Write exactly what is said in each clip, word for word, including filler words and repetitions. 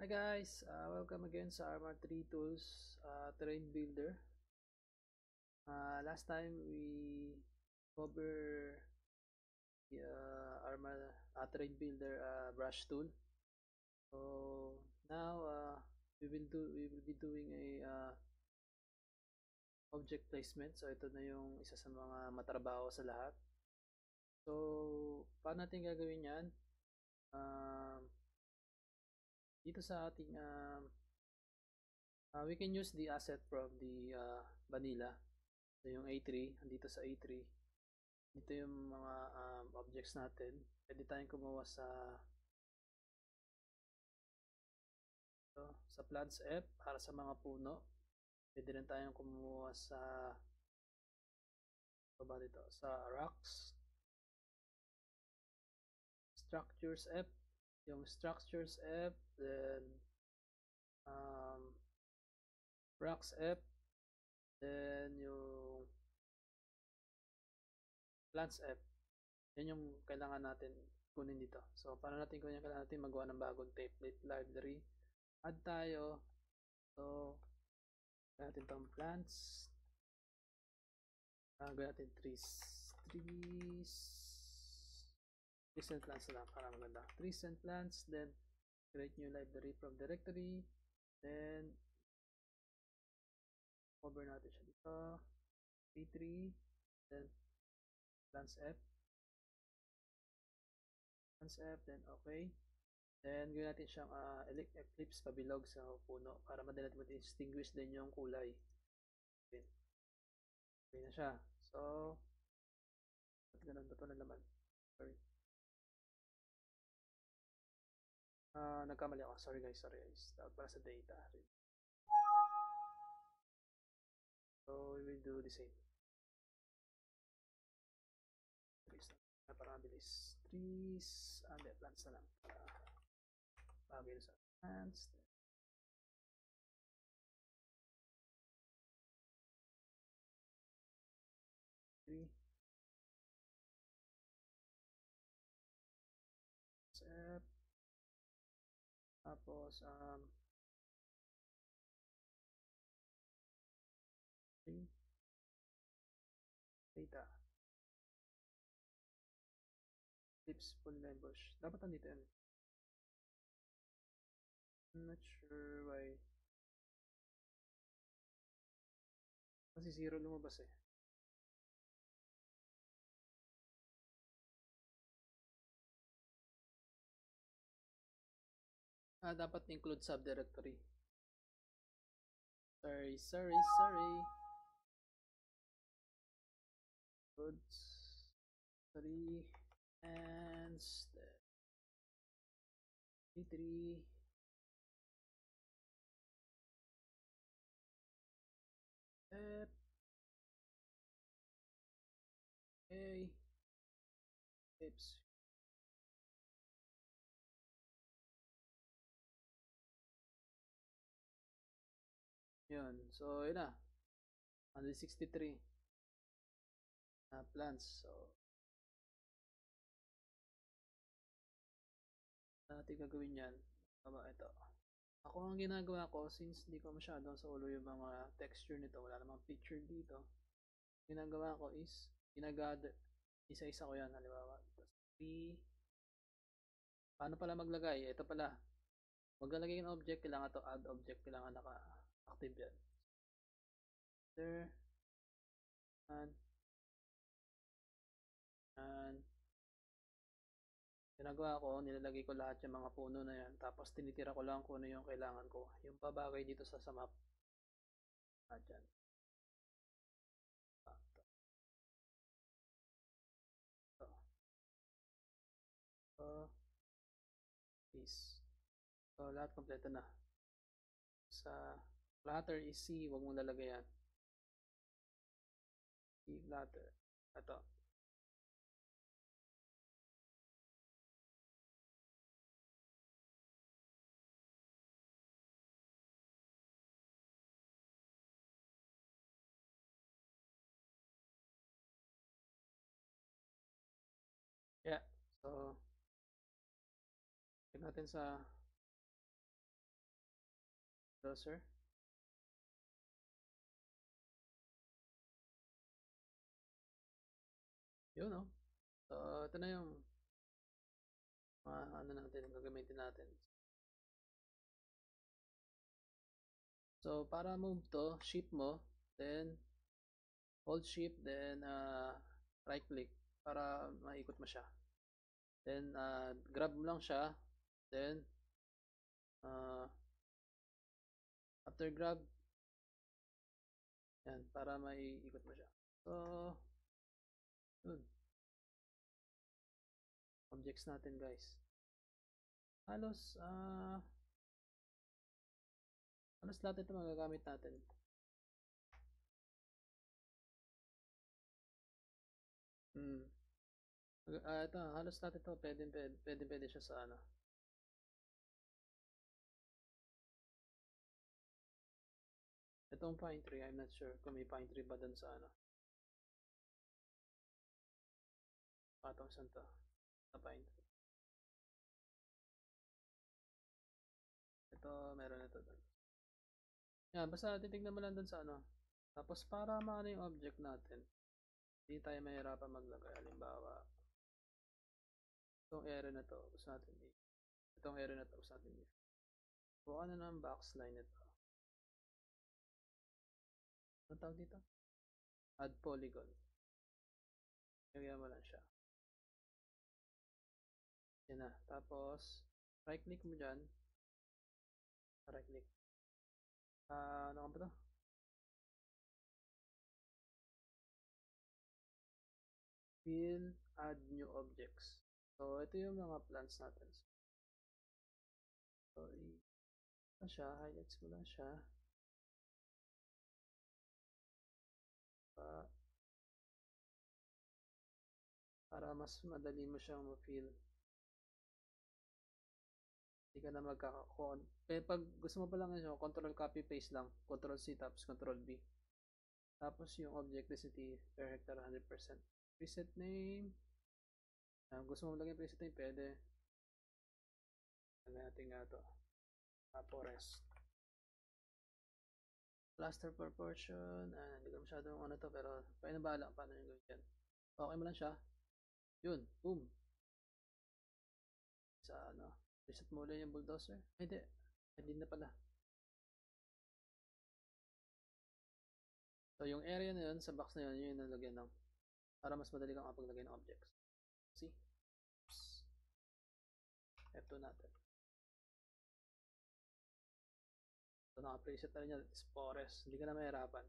Hi guys, uh, welcome again sa Arma three Tools uh, Terrain Builder. Uh, last time we cover the uh, Arma uh, Terrain Builder uh, brush tool. So now uh, we will do we will be doing a uh, object placement. So ito na yung isa sa mga matrabaho sa lahat. So paano natin gagawin yan? Uh, dito sa ating uh, uh, we can use the asset from the uh, vanilla. So yung A three, andito sa A three. Dito yung mga um, objects natin. Pwede tayong kumuha sa ito, sa plants F para sa mga puno. Pwede rin tayong kumuha sa ito ba dito? Sa rocks. Structures F. Yung structures F. Then um, rocks F. Then yung plants F. Yan yung kailangan natin kunin dito. So, para natin kunin, kailangan natin magawa ng bagong template library. Add tayo. So, natin itong plants. Uh, gawin natin trees. Trees. Trees and plants na lang para maganda. Trees and plants. Then, create new library from directory. Then, cover natin siya dito. A three. Then, plants F. Plants F. Then, okay. Then, gawin natin siyang uh, eclipse pabilog sa puno para madali natin distinguish din yung kulay. Okay. Okay na siya. So, ba't ganun ba ito na naman? Sorry. Uh, nagkamali ako. Sorry guys, sorry guys. Dapat para sa data. So, we will do the same. Trees na para mabilis. Trees, and then plants na lang. Para bagay sa plants. Three. Set. Tapos, um, three. Data. Tips full bush. Dapat nandito yan. I'm not sure why. Kasi zero lumabas eh. Ah, dapat include subdirectory. Sorry, sorry, sorry. Goods. Three. And A three. F. A. Tips. Yun. So, yun na. one sixty-three uh, plants. So, natin gagawin yan. Tama, ito. Ako ang ginagawa ko, since hindi ko masyadong sa ulo yung mga texture nito, wala namang picture dito, ginagawa ko is, ginagather, isa-isa ko yan, halimbawa. three. Paano pala maglagay? Ito pala. Maglalagay ng object, kailangan to add object, kailangan naka-active yan. There. And, and, ginagawa ko, nilalagay ko lahat yung mga puno na yan. Tapos tinitira ko lang kung ano yung kailangan ko. Yung babagay dito sa, sa map. Ah, dyan. Ah, ito. Ito. So, is. So, lahat kompleto na. Sa flatter is C, huwag mong lalagay yan. C flatter. Ito. Yeah. So, check natin sa Closer. Yun, no? So, ito na yung mga ano natin, gagamitin natin. So, para move to, shift mo, then hold shift, then uh, right click para maikot mo siya. Then, uh, grab mo lang siya, then uh, after grab, yan, para maiikot mo siya. So, yun. Objects natin, guys. Halos, ah, uh, halos lahat ito magagamit natin. Hmm. Ah, ito, halos lahat ito, pwede, pwede, pwede, pwede siya sa ano. Itong pine tree, I'm not sure kung may pine tree ba dun sa ano. Patong saan to? Sa pine tree. Ito, meron ito dun. Yan, basta titignan mo lang dun sa ano. Tapos para maano yung object natin, hindi tayo mahirapan maglagay. Halimbawa, itong area na to, gusto natin i- itong area na to, gusto natin i- buka na ng boxline ito. Ano tawag dito? Add polygon. Lagyan mo lang siya. Yan na. Tapos, right click mo dyan. Right click. Ah, ano ka ba to? Fill, add new objects. So, ito yung mga plants natin. So, i- siya, highlights mo lang siya. Uh, para mas madali mo siyang ma-fill. Hindi ka na magkakakon. Eh, pag gusto mo pa lang yun, control copy paste lang. Control C tapos control V. Tapos yung object density per hectare one hundred percent. Preset name. Uh, gusto mo lagyan preset name, pwede. Lagyan natin nga ito. Uh, forest. Cluster proportion. Uh, hindi ko masyadong ano to, pero pwede na bahala paano yung gawin yan. Okay mo lang siya. Yun. Boom. Sa ano. Reset mo ulit yung bulldozer. Ay, hindi. Hindi na pala. So, yung area na yun, sa box na yun, yun yung nalagyan ng para mas madali kang kapaglagay ng objects. See? Oops. F two natin. So, naka-preset na rin yan. It's forest. Hindi ka na mahirapan.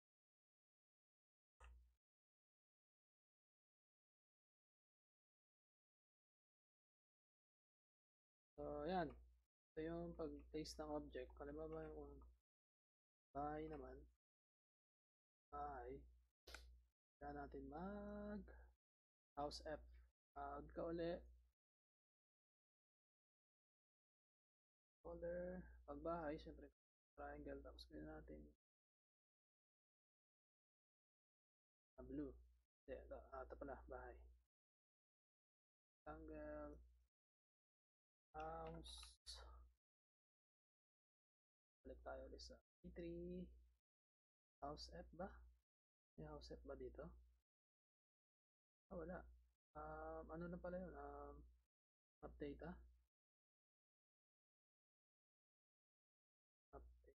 So, yan. Ito yung pag-place ng object. Halimbawa yung bahay naman. Bahay. Kaya natin mag house F. Add ka uli. Color. Pag bahay, syempre triangle. Tapos gawin natin ah, blue. Hindi, ito, ah, ito pala, bahay. Triangle. House. Balik tayo ulit sa E three. House F ba? May house F ba dito? Ah, wala. Um, ano na pala yun? Um, update ah. Update.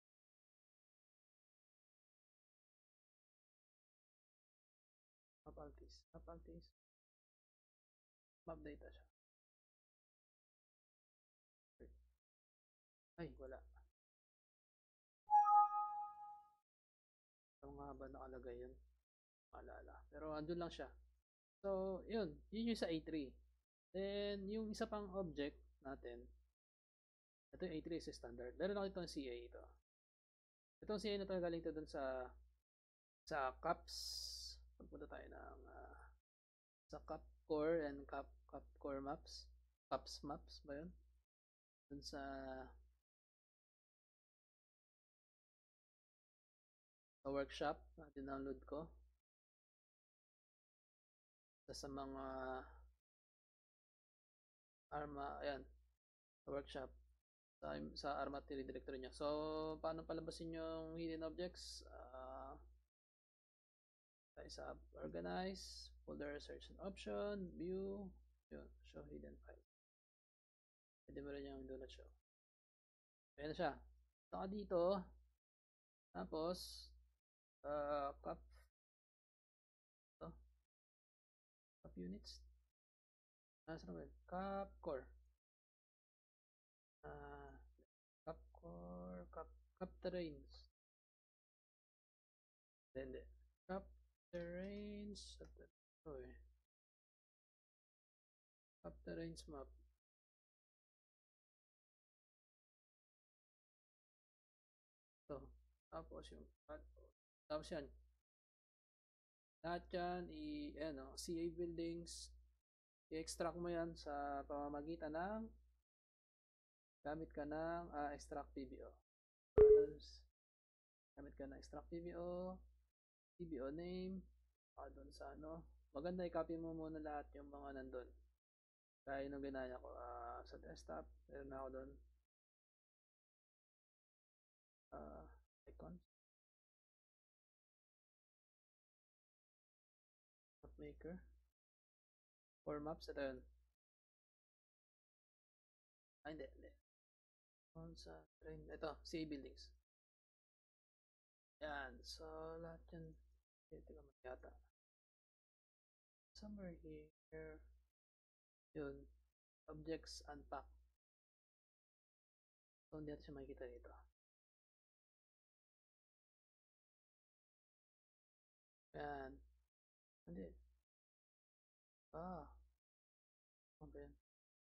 Mapaltis. Mapaltis. Ma-update siya. Ay, wala. Ano nga ba nakalagay yun? Maalala. Pero andun lang siya. So, yun. Yun yung sa A three. Then, yung isa pang object natin. Ito yung A three is standard. Meron ako itong C A ito. Itong C A na ito galing ito dun sa sa caps. Pagpunta tayo ng uh, sa cap core and cap cap core maps. Caps maps ba yun? Dun sa sa workshop na download ko. Sa mga arma, ayan, sa workshop. sa, sa Armatory directory niya. So, paano palabasin yung hidden objects? Uh, tayo sa organize, folder search and option, view, yun, show hidden file. Pwede mo rin yung do not show. Ayan na siya. Saka dito, tapos, uh, cap, ito, cap units, ah, saan ba yun? Cap core. Uh, cap core, cap, cap terrains. Hindi, cap terrains, ito eh. Cap terrains map. Ito. Tapos yung, tapos yan. Lahat yan, i, ano, C A buildings, i-extract mo yan sa pamamagitan ng gamit ka ng uh, extract P B O. Gamit ka ng extract P B O, P B O name, uh, doon sa ano. Maganda i-copy mo muna lahat yung mga nandun. Kaya nung ginaya ko uh, sa desktop, meron na ako doon. Uh, icons. Map maker. For maps, ito yun. Ah, hindi, hindi. Sa train, ito, C A buildings. Yan, so lahat yan. Ito naman yata. Somewhere here. Yun. Objects unpack. So, hindi natin siya makikita dito. Yan. Hindi. Ah. Ano ba yan?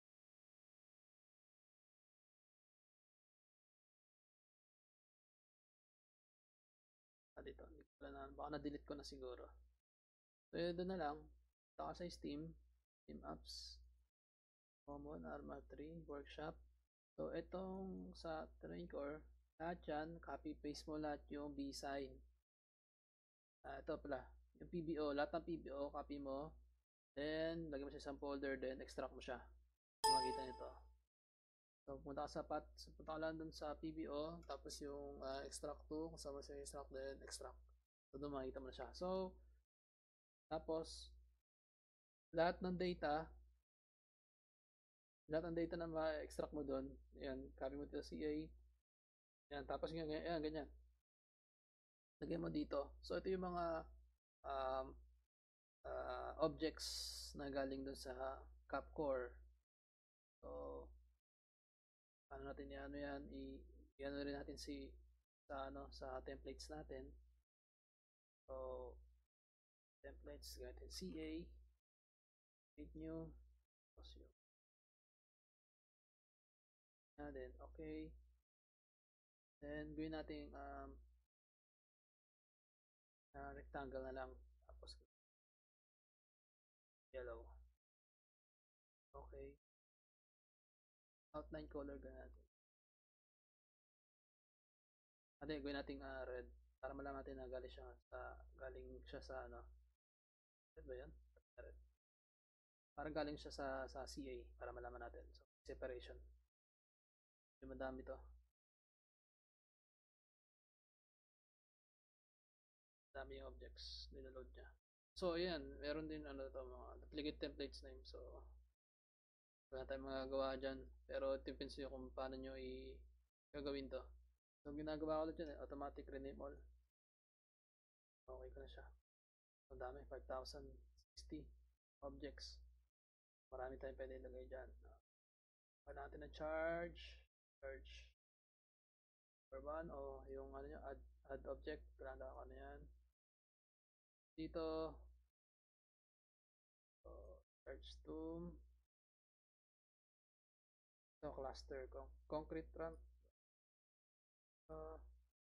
Ah, dito. Hindi ko na, baka na-delete ko na siguro. So, yun doon na lang. Taka sa Steam. Steam apps. Common, Arma three, Workshop. So, itong sa Terrain Core, lahat yan, copy-paste mo lahat yung B-sign. Ah, ito pala. Yung P B O, lahat ng P B O, copy mo. Then, lagyan mo siya sa folder, then extract mo siya. Makikita nito. So, punta ka sa path, so, punta ka lang dun sa P B O, tapos yung uh, extract to, kasama sa extract, then extract. So, doon makikita mo na siya. So, tapos, lahat ng data, lahat ng data na ma-extract mo doon, yan, copy mo dito sa C A, yan, tapos yan, yan, ganyan. Lagay mo dito. So, ito yung mga um, uh, objects na galing doon sa CapCore. So, ano natin yan, ano yan, i-ano rin natin si sa ano sa templates natin. So, templates, natin C A, create new, tapos yun. Na then, okay. Then, gawin natin um, uh, rectangle na lang. Tapos, yellow. Okay. Outline color gawin natin. Ate, gawin natin uh, red para malaman natin na galing siya sa galing siya sa ano. Red ba 'yan? Red. Parang galing siya sa sa C A para malaman natin. So, separation. Yung madami to. Dami yung objects niloload niya. So, ayan, meron din ano to mga duplicate templates name. So, wala tayong magagawa dyan. Pero tipins nyo kung paano nyo i gagawin to. So, ginagawa ko ulit yun eh. Automatic rename all. Okay ko na siya. Ang dami. five thousand sixty objects. Marami tayong pwede ilagay dyan. Pwede natin na charge. Charge. Per one. O yung ano nyo. Add, add object. Kailangan ko na yan. Dito. So, charge tomb. Ito cluster. Concrete ramp. Uh,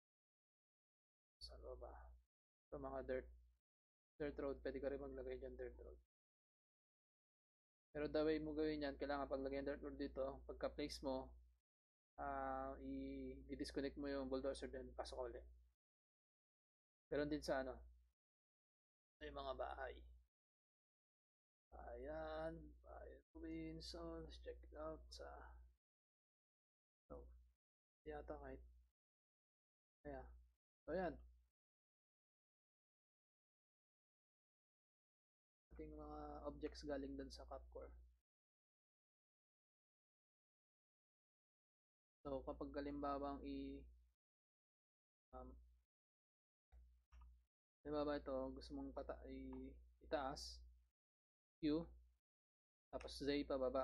saan ba? Ito mga dirt. Dirt road. Pwede ka rin maglagay dyan dirt road. Pero the way mo gawin yan, kailangan paglagay ng dirt road dito, pagka place mo, uh, i-disconnect mo yung bulldozer din, pasok ulit. Pero din sa ano, sa yung mga bahay. Ayan, bahay ruins. So, let's check it out sa so, yata kahit. Kaya, so yan. Ating mga objects galing dun sa Capcore. So, kapag kalimbawang i um, halimbawa ito, gusto mong pata i itaas, Q, tapos Z pababa.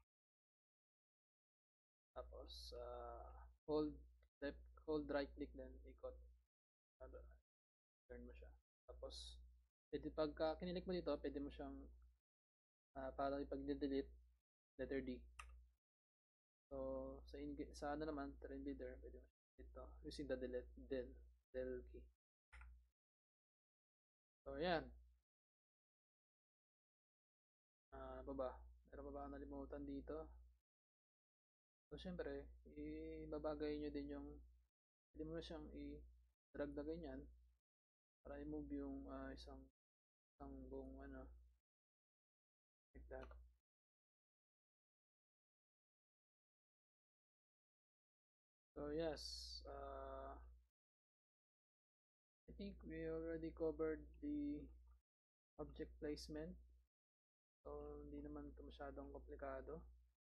Tapos, uh, hold left, hold right click then ikot. Turn mo siya. Tapos, pwede pagka kinilik mo dito, pwede mo siyang uh, para ipag-delete, letter D. So, sa, in sa ano naman, terrain leader, pwede mo siya dito, using the delete, del, del key. So, yan. Uh, ano ba? Meron pa ba nalimutan dito? So, syempre, ibabagay nyo din yung, pwede mo na siyang i-drag na ganyan para i-move yung uh, isang, isang buong ano, like that. So, yes, uh, I think we already covered the object placement. So, hindi naman ito masyadong komplikado.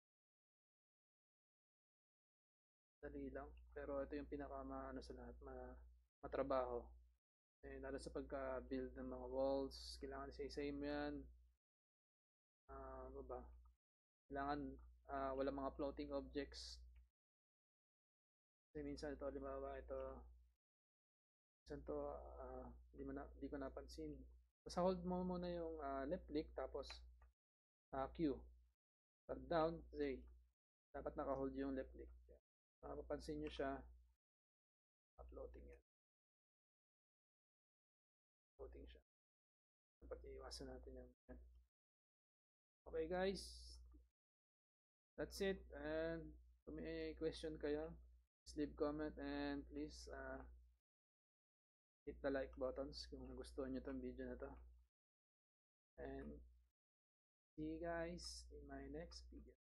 Dali lang. Pero ito yung pinaka ano sa lahat, ma matrabaho. Eh, lalo sa pagka-build ng mga walls, kailangan same yan. Uh, ano ba? Kailangan uh, wala mga floating objects. Kasi minsan ito, halimbawa ito, minsan to, uh, di, mo na, di ko napansin. Basta hold mo muna yung uh, left click, tapos uh, Q. Pag down, Z. Dapat naka-hold yung left click. Mapapansin nyo siya, uploading yan. Uploading siya. Dapat iiwasan natin yung yan. Okay guys, that's it. And kung may question kayo, please leave comment and please uh, hit the like buttons kung gusto nyo itong video na to. And see you guys in my next video.